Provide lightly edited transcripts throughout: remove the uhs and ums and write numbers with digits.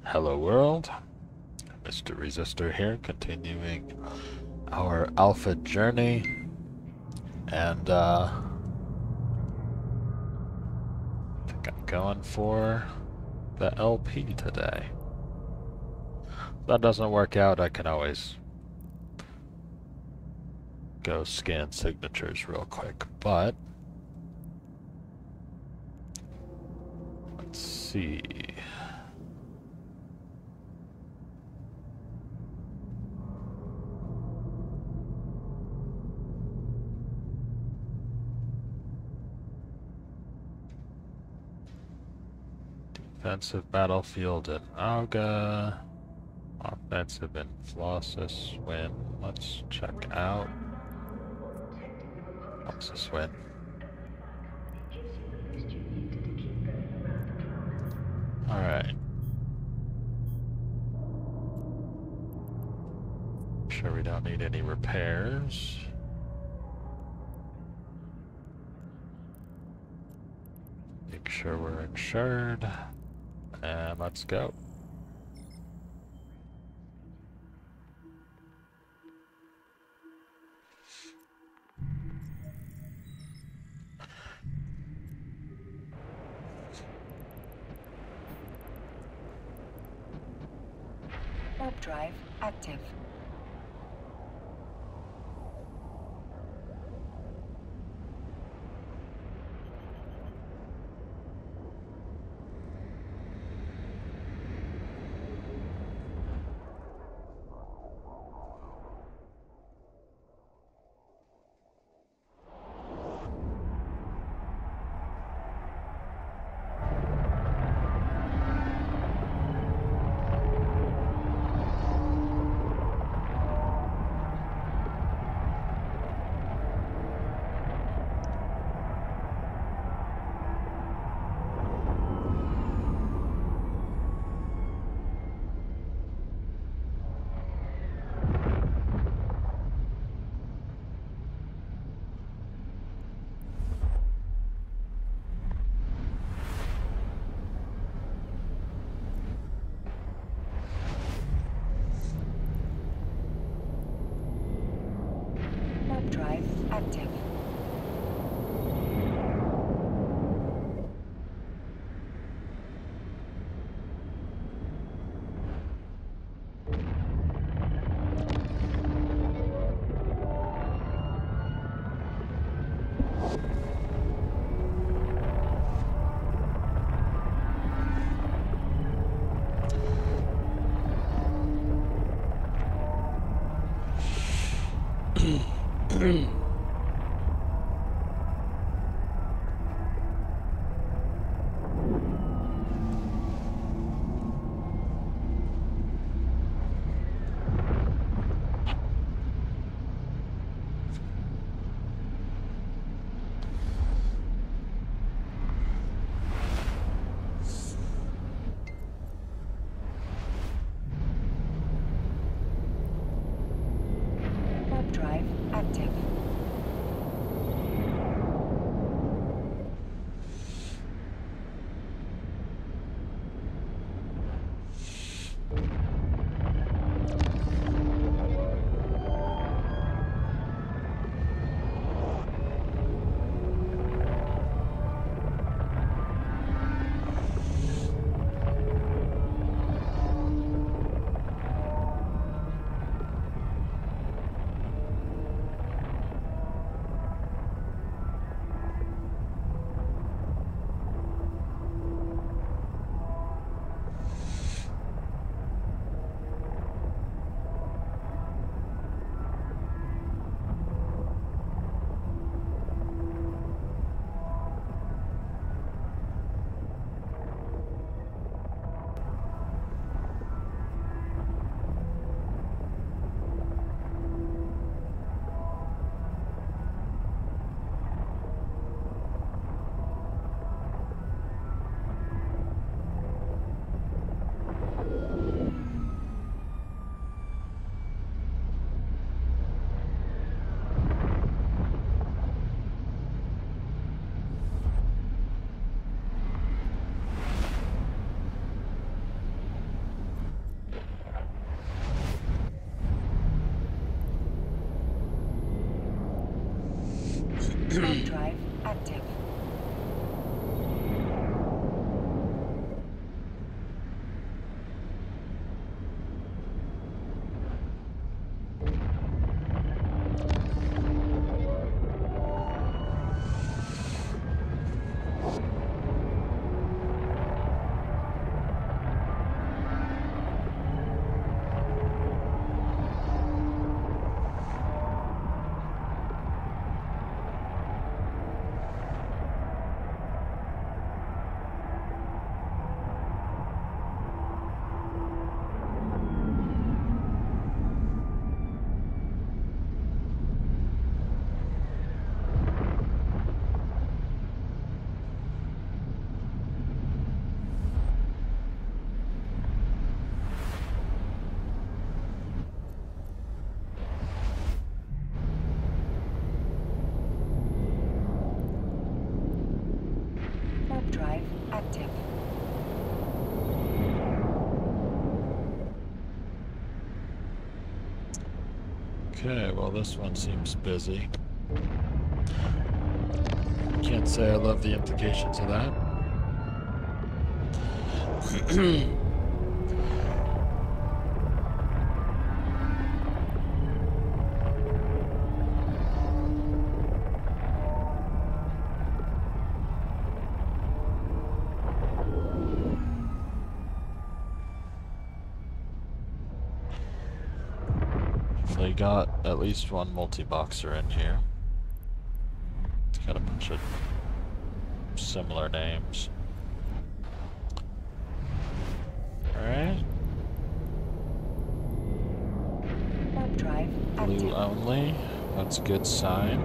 Hello world, Mr. Resistor here, continuing our alpha journey, and I think I'm going for the LP today. If that doesn't work out, I can always go scan signatures real quick, but let's see. Defensive battlefield in Auga. Offensive in Flossus win. Let's check out Flossus win. Alright. Sure we don't need any repairs. Make sure we're insured. And let's go. Warp drive active. Warp drive active. Warp drive active. Okay, well this one seems busy. Can't say I love the implications of that. They got at least one multi-boxer in here. It's got a bunch of similar names. Alright. Warp drive Blue active. only. That's a good sign.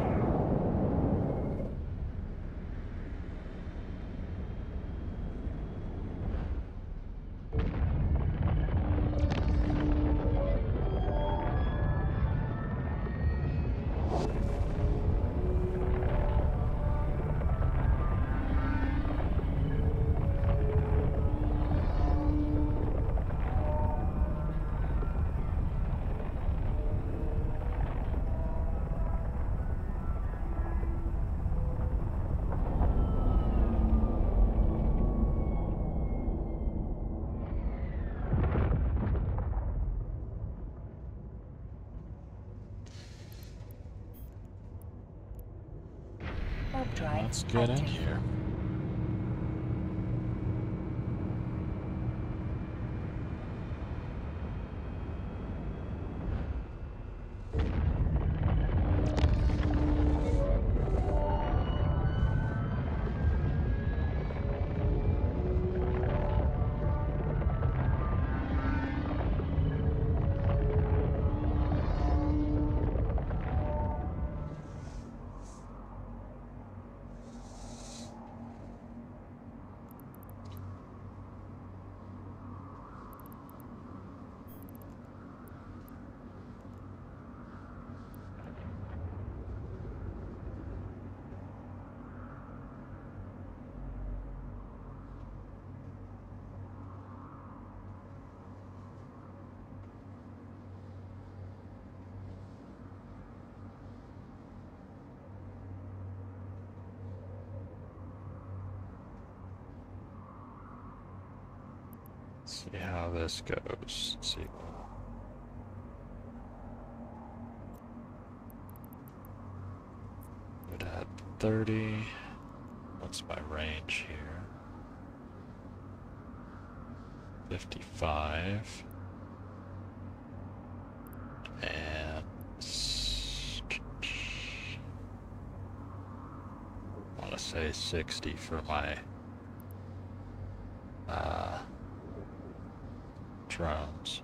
Warp drive Let's get in active. here. See how this goes. Let's see. Would add 30. What's my range here? 55. And I want to say 60 for my drones.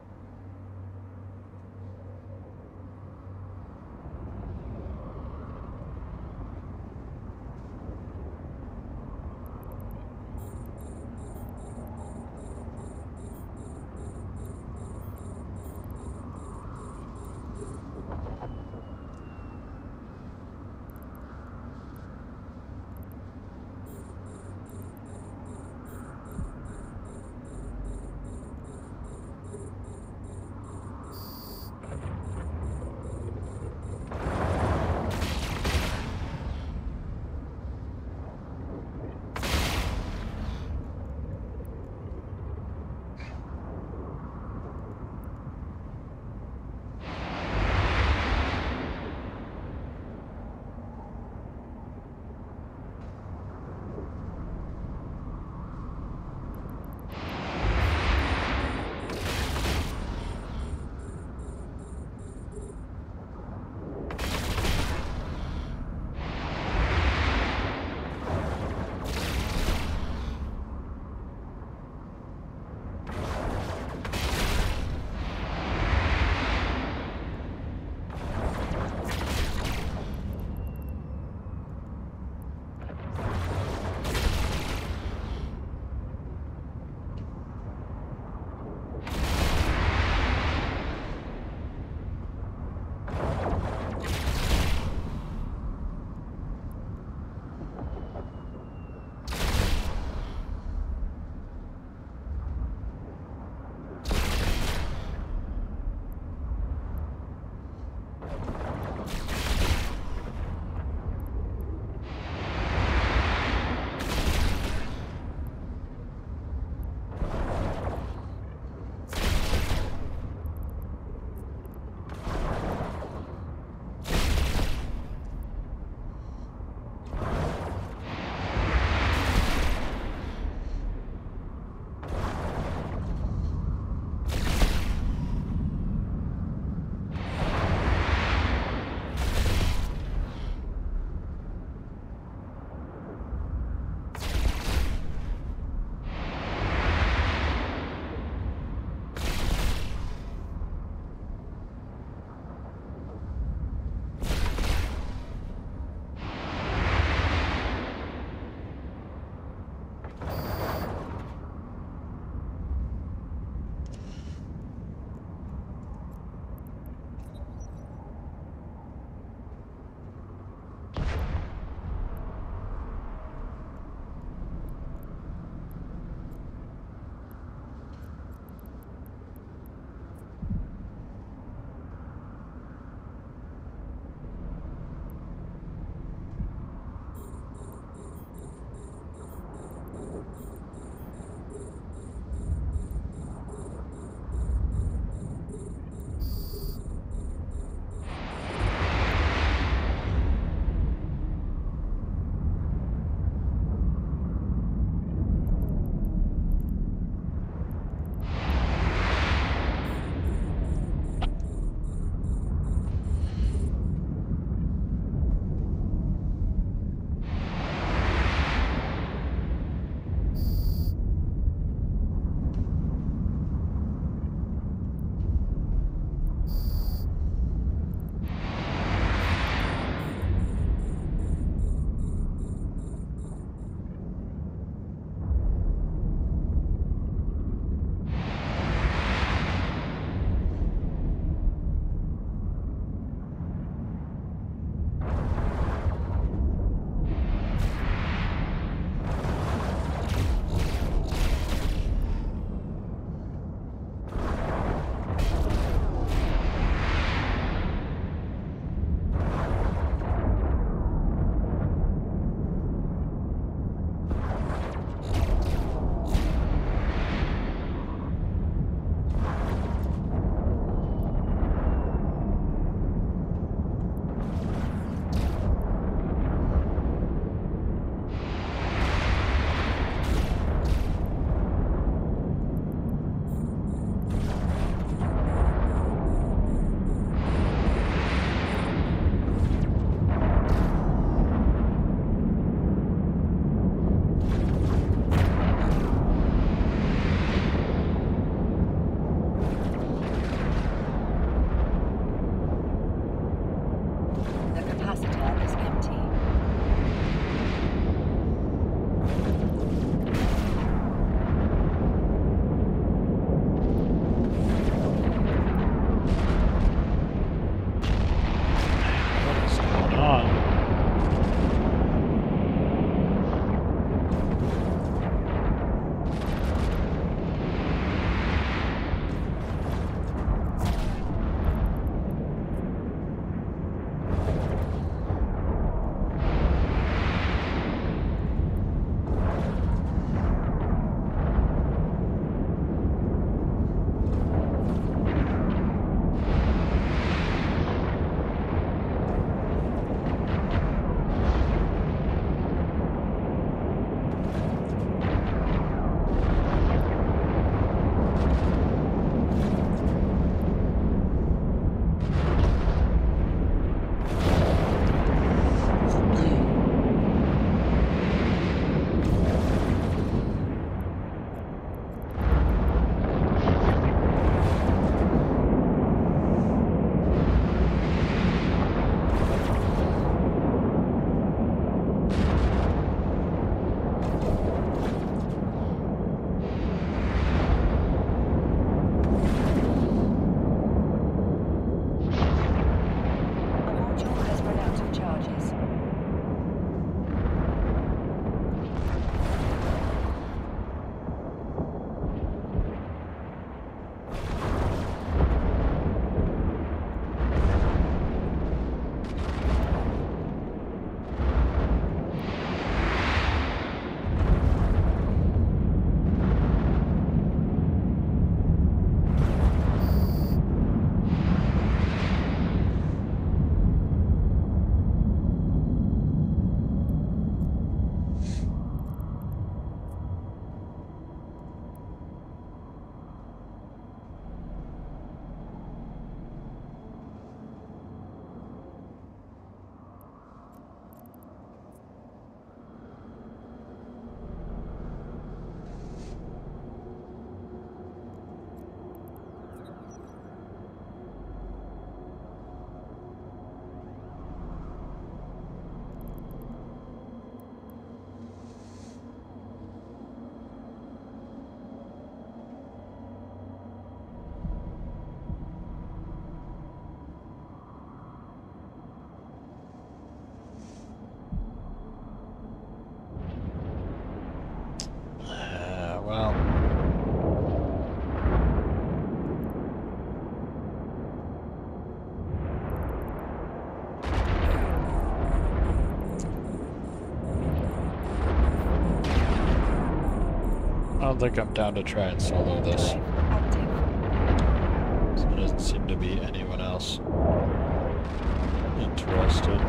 don't think I'm down to try and solo this. Active. So there doesn't seem to be anyone else interested.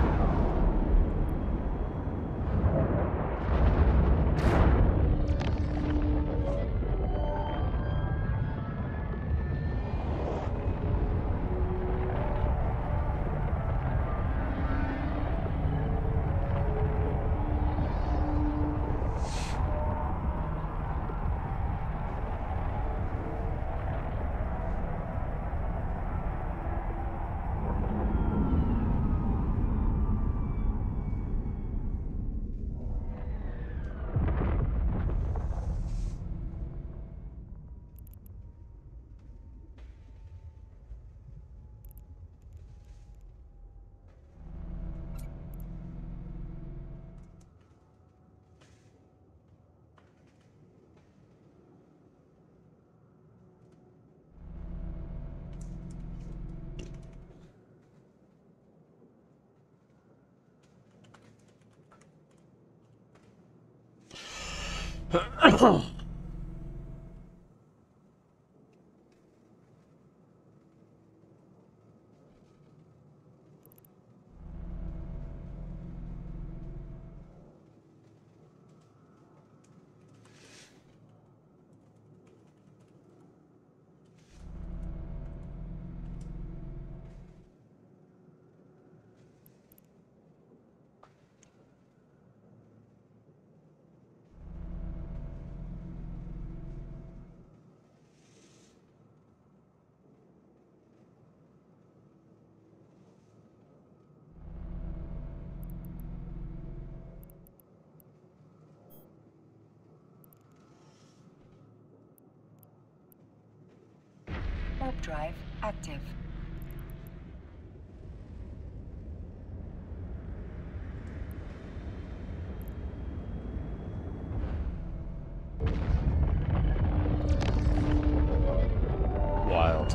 Warp drive active. Wild.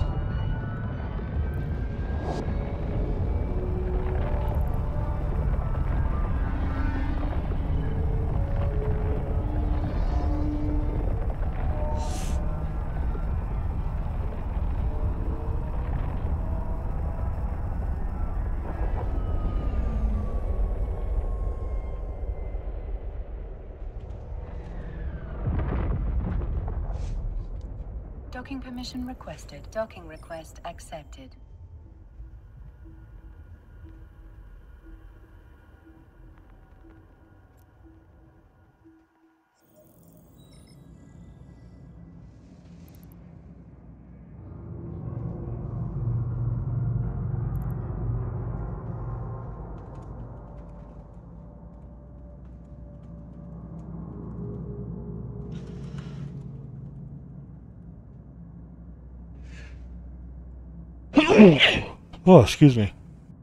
Docking permission requested. Docking request accepted. Oh, excuse me.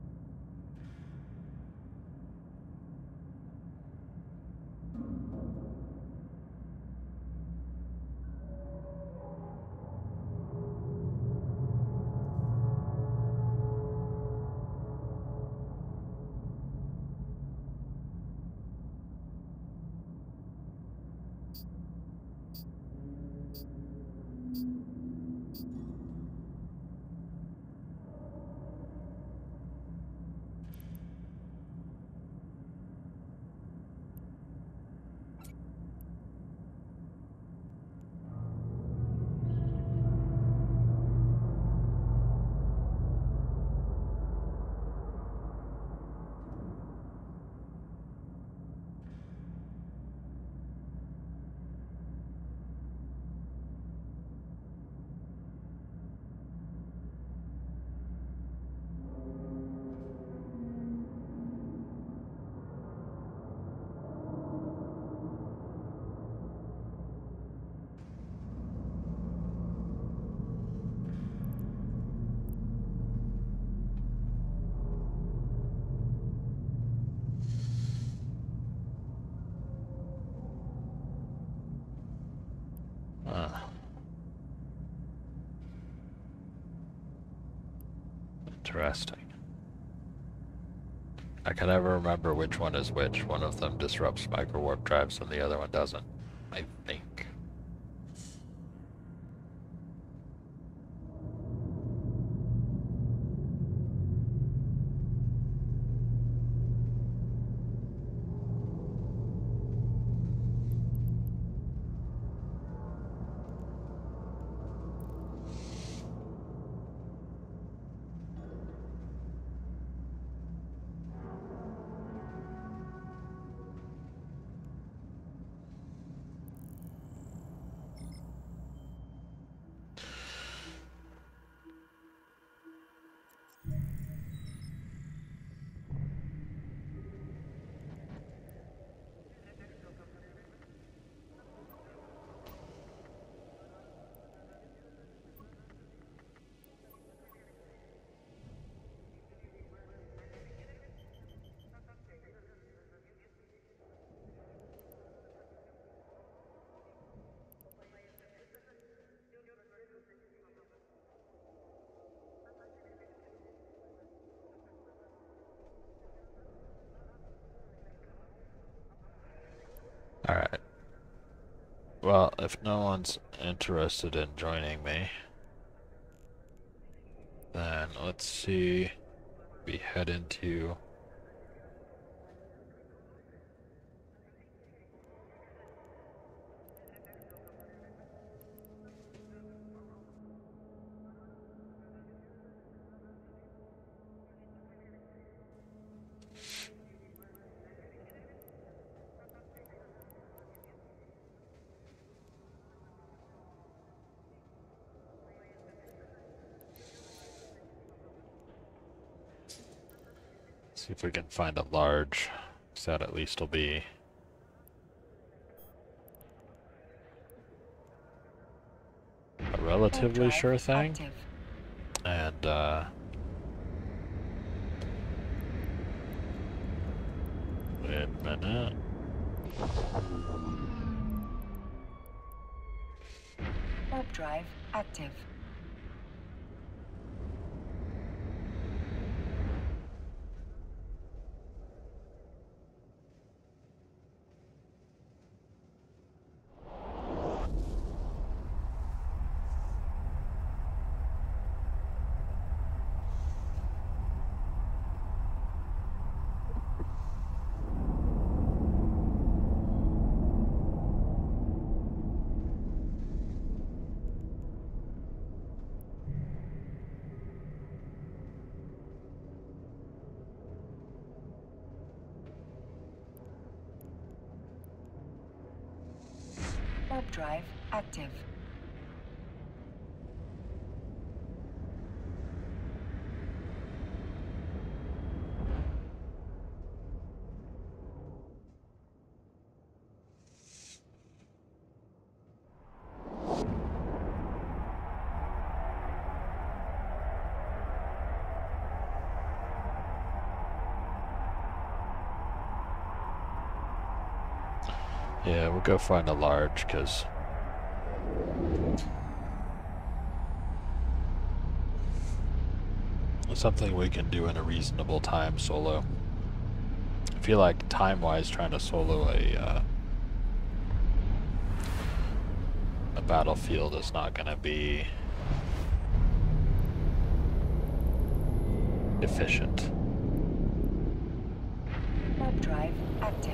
Interesting. I can never remember which one is which. One of them disrupts micro warp drives and the other one doesn't, I think. Well, if no one's interested in joining me, then let's see. We head into... See if we can find a large, so that at least will be a relatively sure thing. Active. And, wait a minute. Warp drive active. Warp drive active. Yeah, we'll go find a large, because it's something we can do in a reasonable time solo. I feel like time-wise trying to solo a battlefield is not going to be efficient. Warp drive active.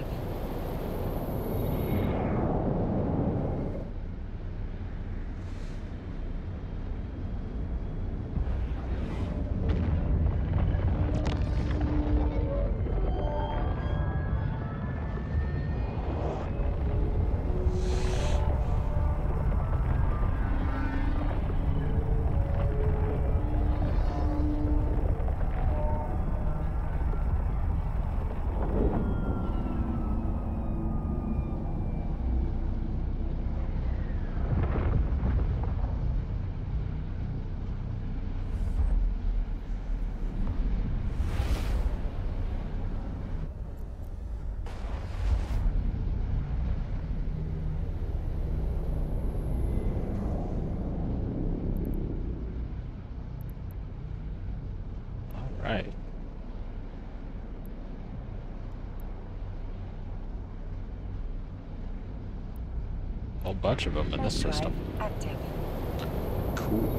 Right. Whole bunch of them in this Warp drive system. active. Cool.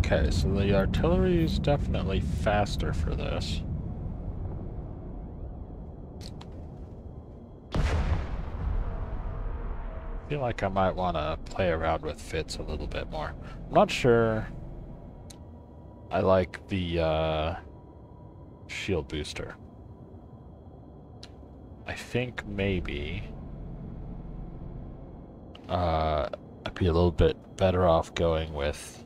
Okay, so the artillery is definitely faster for this. I feel like I might want to play around with fits a little bit more. I'm not sure I like the shield booster. I think maybe I'd be a little bit better off going with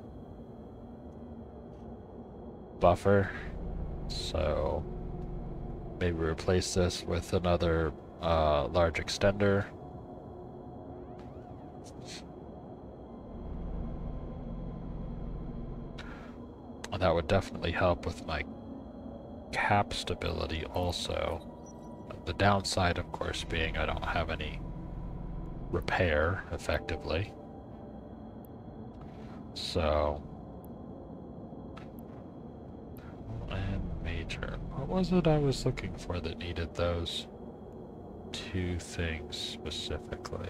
buffer. So maybe replace this with another large extender. And that would definitely help with my cap stability also. The downside, of course, being I don't have any repair, effectively. So... and major. What was it I was looking for that needed those two things specifically?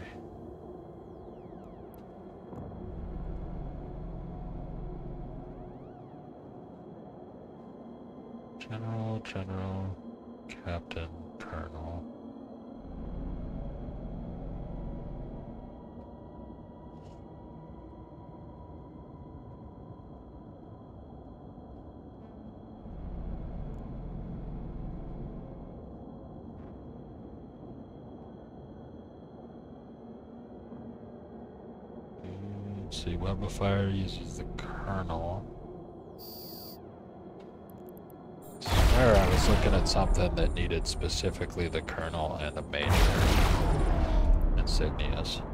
General, Captain, Colonel. Let's see, Web of Fire uses the Colonel. I swear I was looking at something that needed specifically the Colonel and the Major insignias.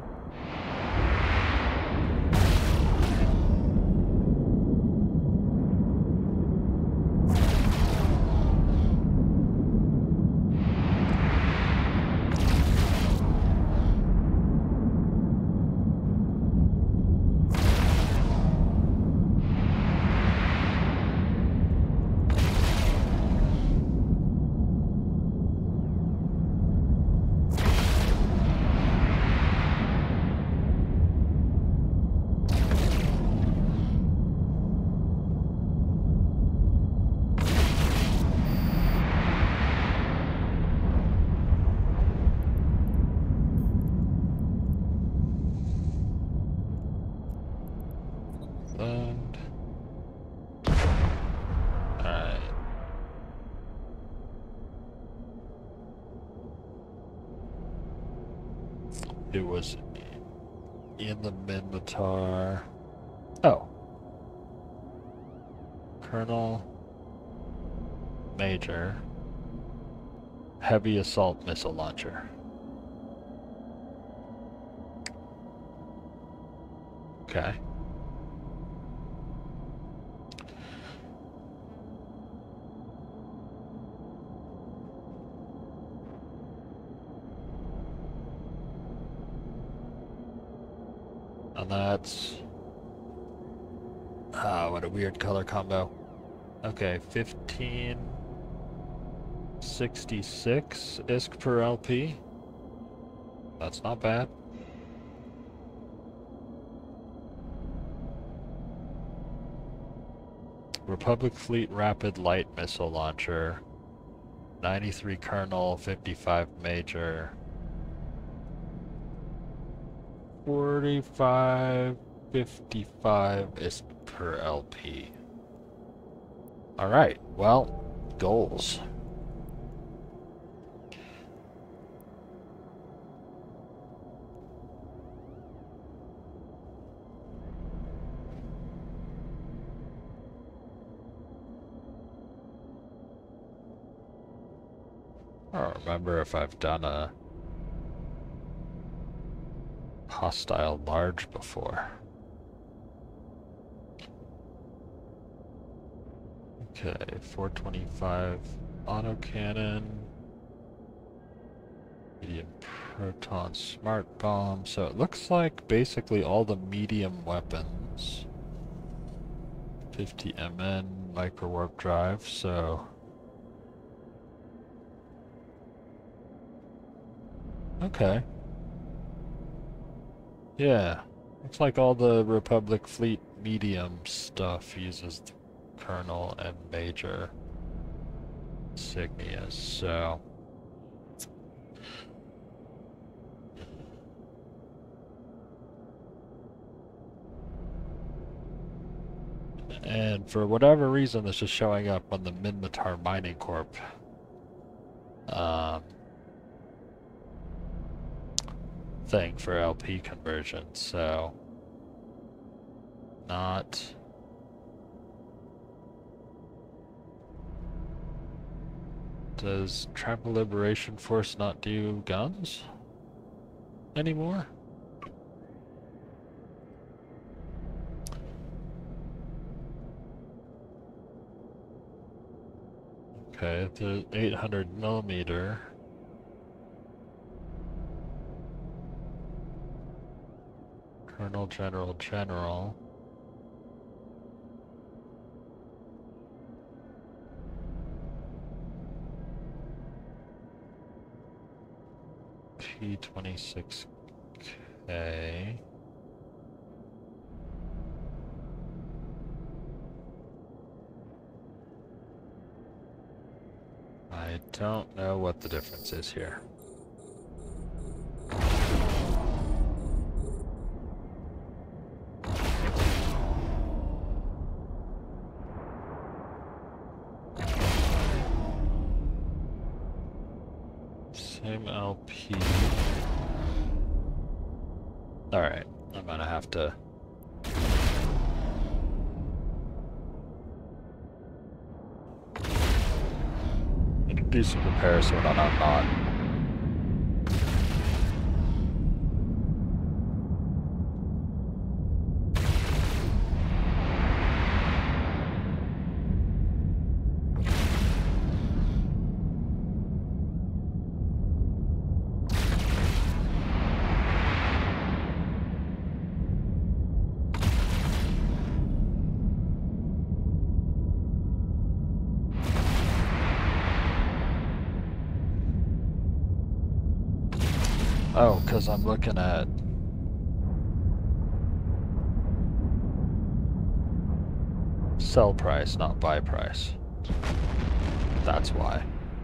Alright. It was in the Minmatar. Oh. Colonel, Major, Heavy Assault Missile Launcher. Okay. And that's... what a weird color combo. Okay, 1566 ISK per LP. That's not bad. Republic Fleet Rapid Light Missile Launcher. 93 Colonel, 55 Major. 45, 55 ISK per LP. Alright, well, goals. I don't remember if I've done a hostile large before. Okay, 425 autocannon, medium proton smart bomb. So it looks like basically all the medium weapons. 50 MN micro warp drive, so okay. Yeah, looks like all the Republic fleet medium stuff uses the Colonel and Major insignias, so... And for whatever reason, this is showing up on the Minmatar Mining Corp thing for LP conversion, so not... Does Tribal Liberation Force not do guns anymore? Okay, the 800 millimeter. Colonel, General, General. P26K. I don't know what the difference is here. Same LP. Alright, I'm gonna have to... do some comparison when I'm not. Oh, because I'm looking at... sell price, not buy price. That's why.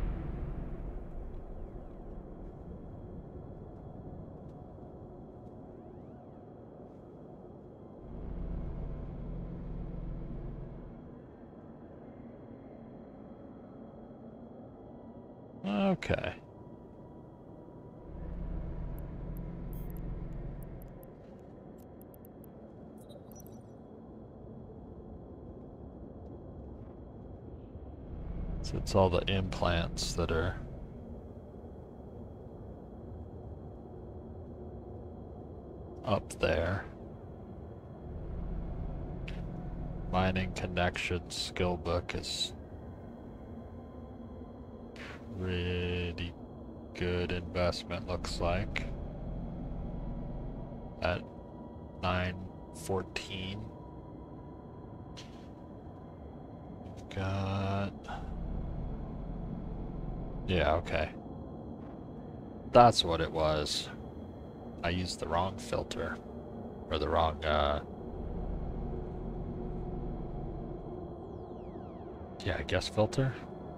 Okay. So it's all the implants that are up there. Mining Connections skill book is pretty good investment, looks like. At 914. We've got... Yeah, okay. That's what it was. I used the wrong filter. Or the wrong, yeah, I guess filter?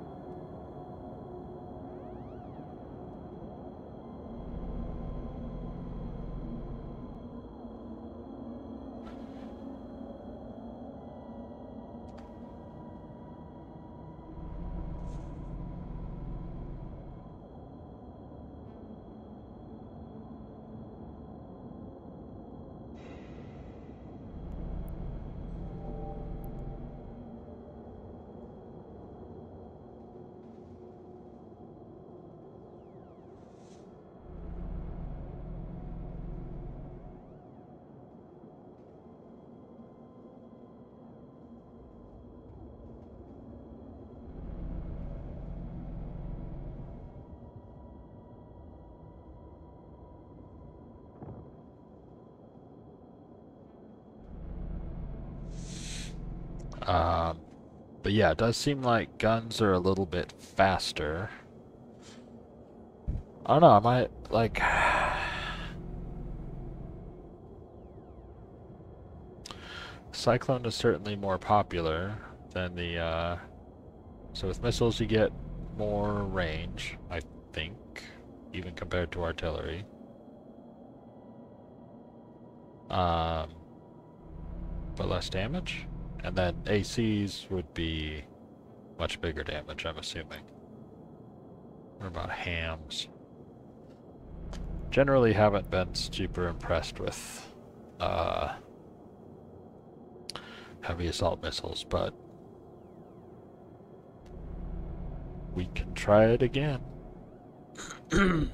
But yeah, it does seem like guns are a little bit faster. I don't know, I might, like... Cyclone is certainly more popular than the, so with missiles you get more range, I think, even compared to artillery. But less damage. And then ACs would be much bigger damage, I'm assuming. What about hams? Generally haven't been super impressed with heavy assault missiles, but we can try it again. Man,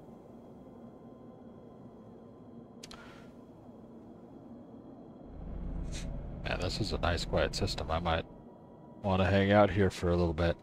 this is a nice quiet system. I might want to hang out here for a little bit.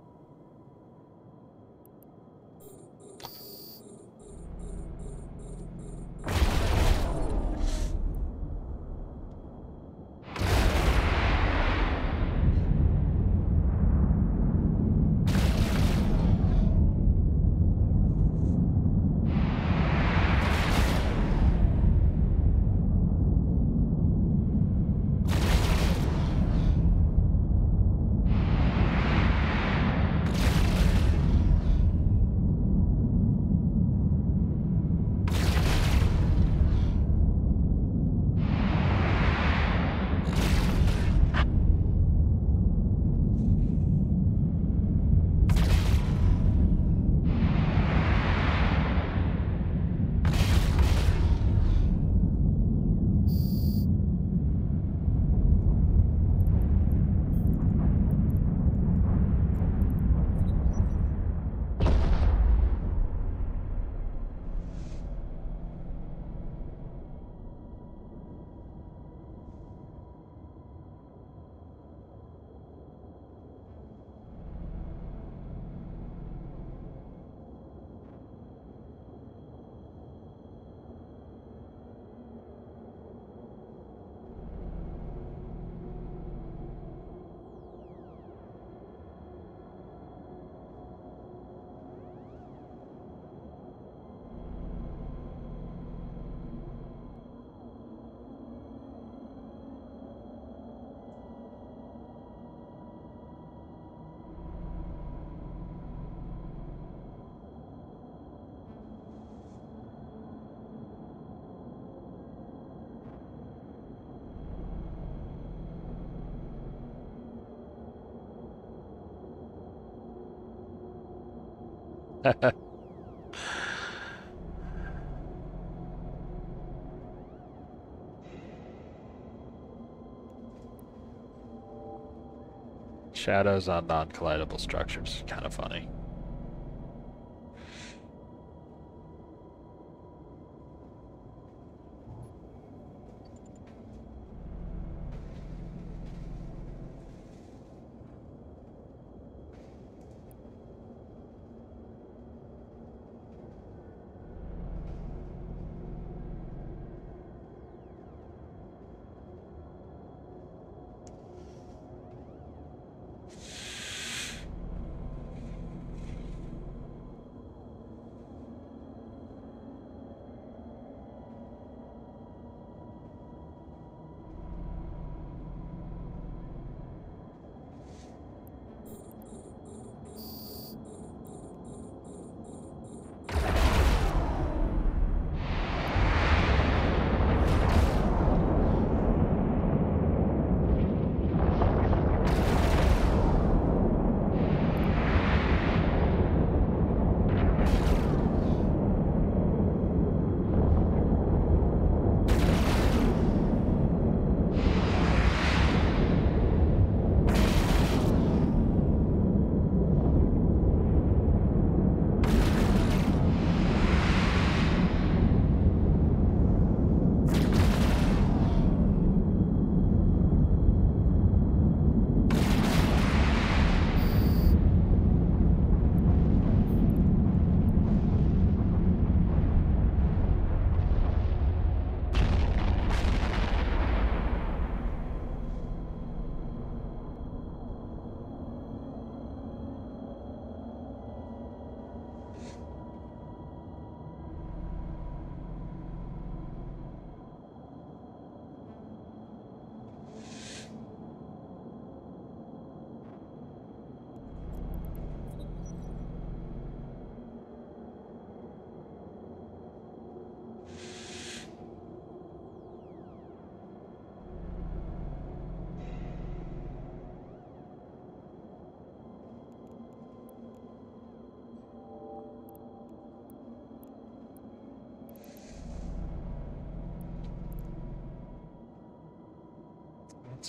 Shadows on non-collidable structures. Kind of funny.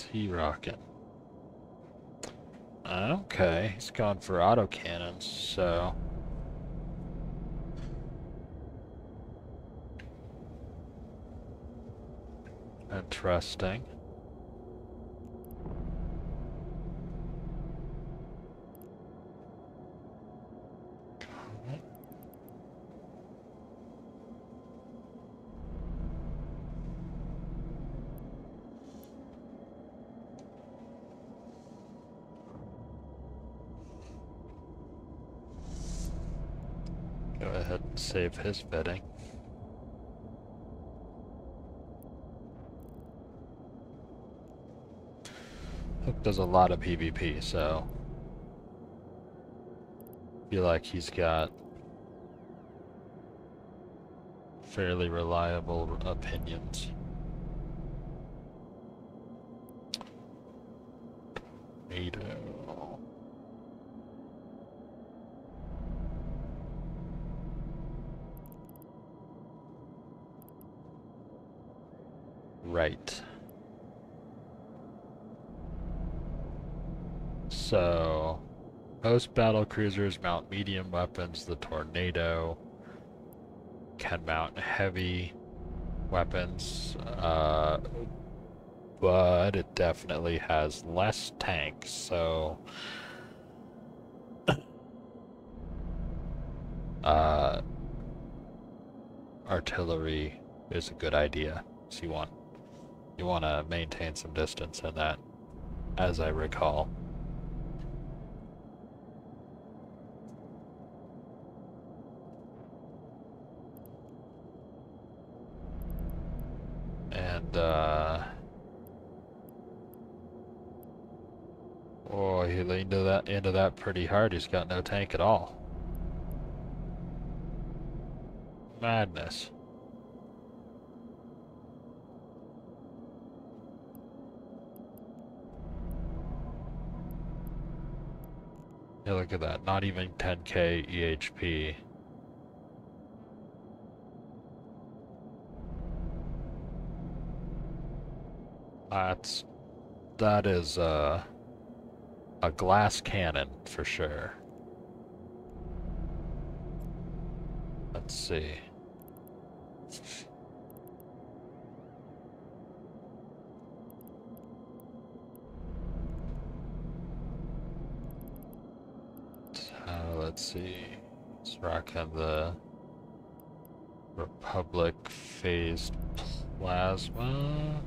he rocking? Okay, he's gone for autocannons, so... Interesting. Go ahead and save his bidding. Hook does a lot of PvP, so I feel like he's got fairly reliable opinions. NATO. Right. So, most battle cruisers mount medium weapons. The Tornado can mount heavy weapons, but it definitely has less tanks, so artillery is a good idea. So you want to maintain some distance in that, as I recall. And oh, he leaned into that pretty hard. He's got no tank at all. Madness. Yeah, look at that. Not even 10k EHP. That is a glass cannon for sure. Let's see. Let's see. It's rocking the Republic phased plasma.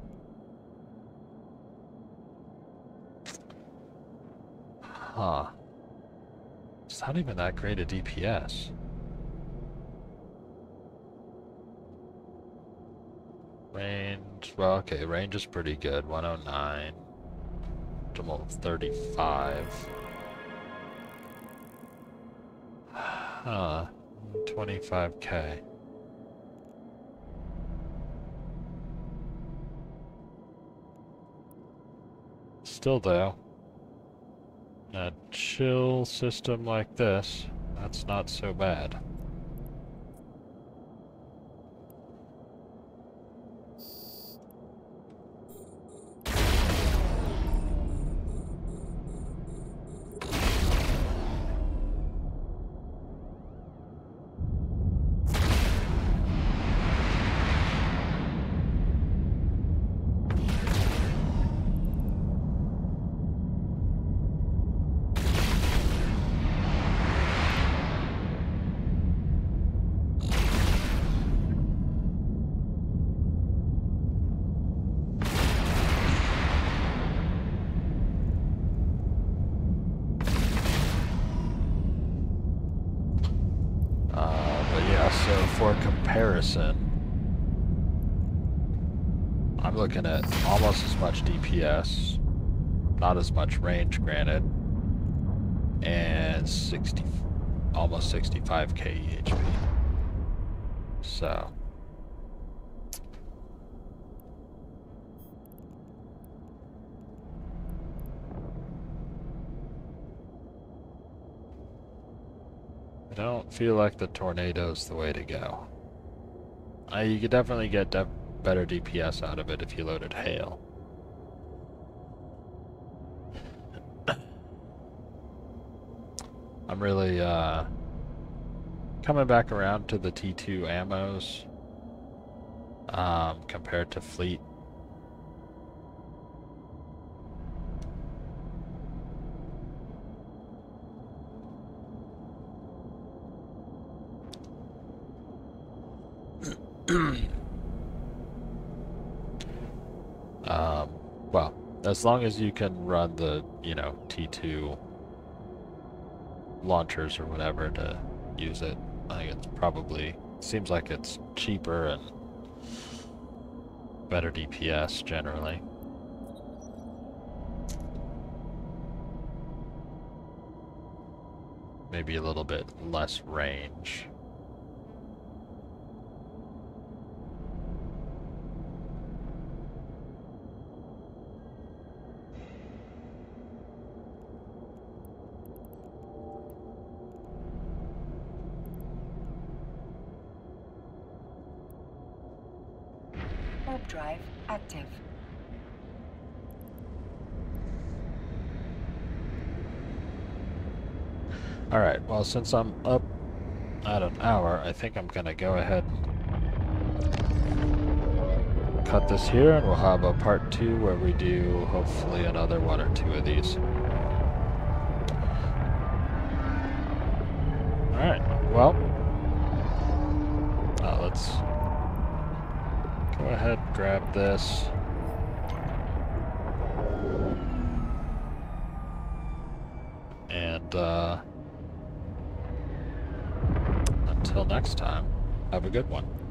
Huh. It's not even that great a DPS. Range, well, okay, range is pretty good. 109. Optimal 35. Huh. 25k. Still though, a chill system like this, that's not so bad. For comparison, I'm looking at almost as much DPS, not as much range granted, and almost 65k EHP. So I don't feel like the Tornado's the way to go. You could definitely get better DPS out of it if you loaded Hail. I'm really coming back around to the T2 ammos compared to fleet. Well, as long as you can run the, you know, T2 launchers or whatever to use it, I think it's probably, seems like it's cheaper and better DPS generally. Maybe a little bit less range. Warp drive active. Alright, well, since I'm up at an hour, I think I'm gonna go ahead and cut this here, and we'll have a part 2 where we do hopefully another 1 or 2 of these. Alright, well, let's go ahead and grab this. And until next time, have a good one.